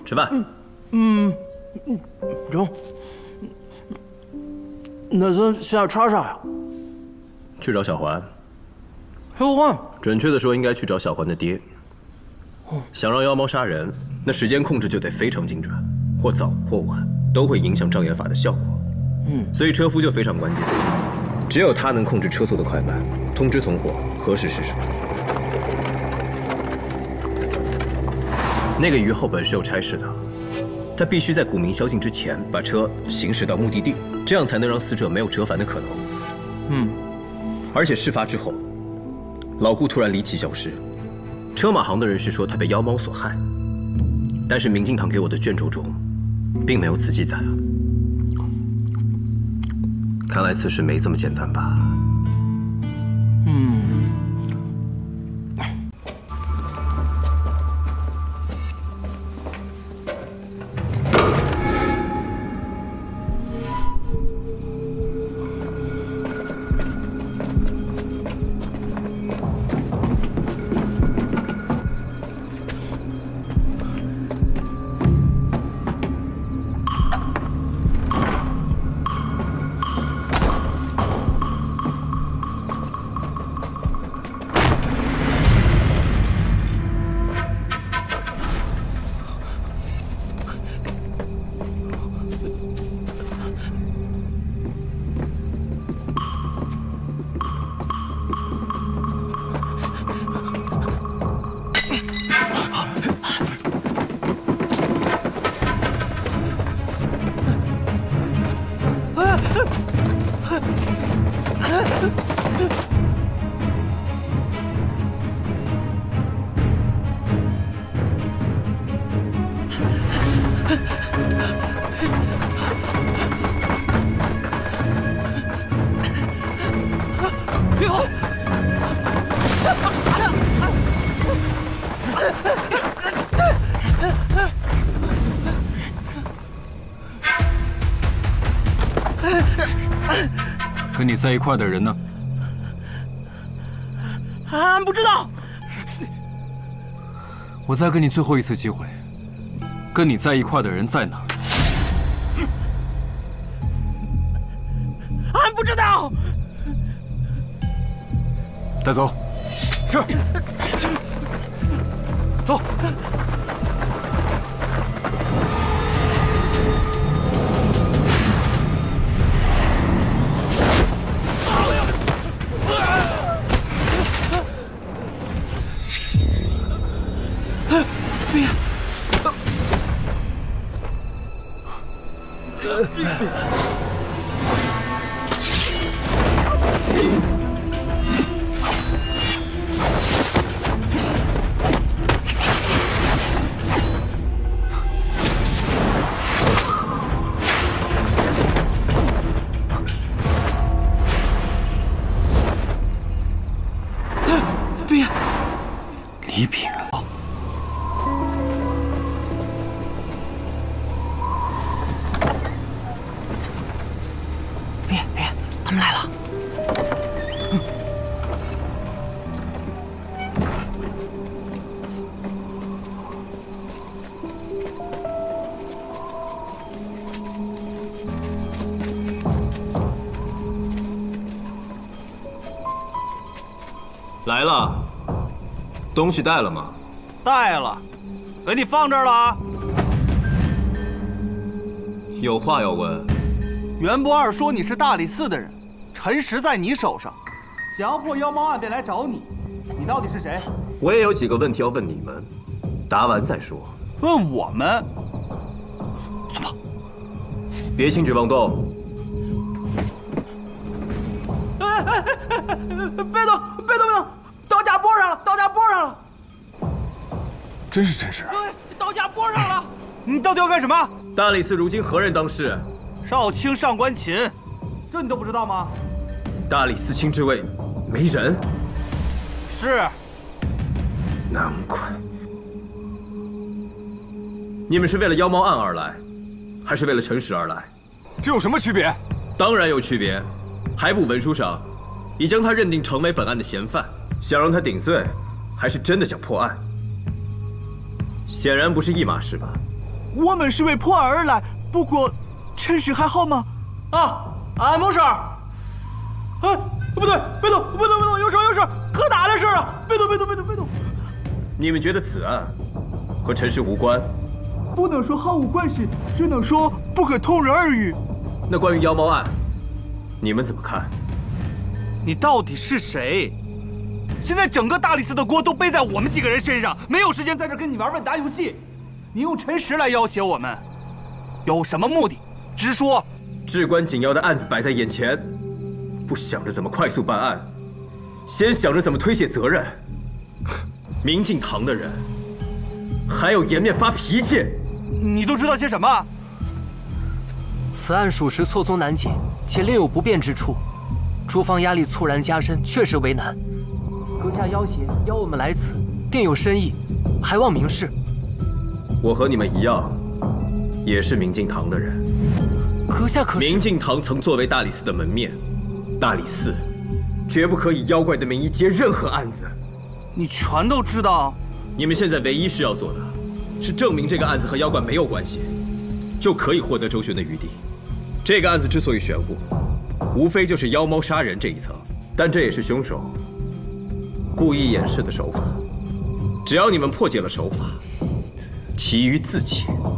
吃饭。 中。那咱现在查啥呀？ 去找小环。 小环？ 准确的说，应该去找小环的爹。想让妖猫杀人，那时间控制就得非常精准，或早或晚都会影响障眼法的效果。所以车夫就非常关键，只有他能控制车速的快慢，通知同伙何时是数。那个于后本是有差事的，他必须在古明宵禁之前把车行驶到目的地，这样才能让死者没有折返的可能。而且事发之后，老顾突然离奇消失，车马行的人是说他被妖猫所害，但是明镜堂给我的卷轴中，并没有此记载啊。看来此事没这么简单吧？ 跟你在一块的人呢？ 俺不知道。 我再给你最后一次机会，跟你在一块的人在哪儿？ 俺不知道。 带走。 是。走。 李炳。 别，他们来了。 来了，东西带了吗？ 带了，给你放这儿了啊。 有话要问。 袁不二说你是大理寺的人，陈实在你手上，想要破妖猫案便来找你，你到底是谁？ 我也有几个问题要问你们，答完再说。 问我们？ 走吧。 别轻举妄动。 别动！刀架拨上了！ 真是陈实。 刀架拨上了！ 你到底要干什么？ 大理寺如今何人当世？ 少卿上官琴，这你都不知道吗？ 大理寺卿之位没人。 是。 难怪。你们是为了妖猫案而来，还是为了陈实而来？ 这有什么区别？ 当然有区别。海捕文书上已将他认定成为本案的嫌犯，想让他顶罪，还是真的想破案？显然不是一码事吧？ 我们是为破案而来。不过，陈氏还好吗？ 俺没事儿。哎，不对，别动，有事，可大的事啊！别动。 你们觉得此案和陈氏无关？ 不能说毫无关系，只能说不可同日而语。 那关于妖猫案，你们怎么看？ 你到底是谁？现在整个大理寺的锅都背在我们几个人身上，没有时间在这跟你玩问答游戏。你用陈实来要挟我们，有什么目的？直说。 至关紧要的案子摆在眼前，不想着怎么快速办案，先想着怎么推卸责任。明镜堂的人还有颜面发脾气？ 你都知道些什么？ 此案属实错综难解，且另有不便之处，诸方压力猝然加深，确实为难。阁下要挟邀我们来此，定有深意，还望明示。 我和你们一样，也是明镜堂的人。 阁下可是明镜堂曾作为大理寺的门面，大理寺绝不可以妖怪的名义接任何案子。 你全都知道？ 你们现在唯一需要做的，是证明这个案子和妖怪没有关系，就可以获得周旋的余地。这个案子之所以玄乎，无非就是妖猫杀人这一层，但这也是凶手故意掩饰的手法。只要你们破解了手法，其余自解。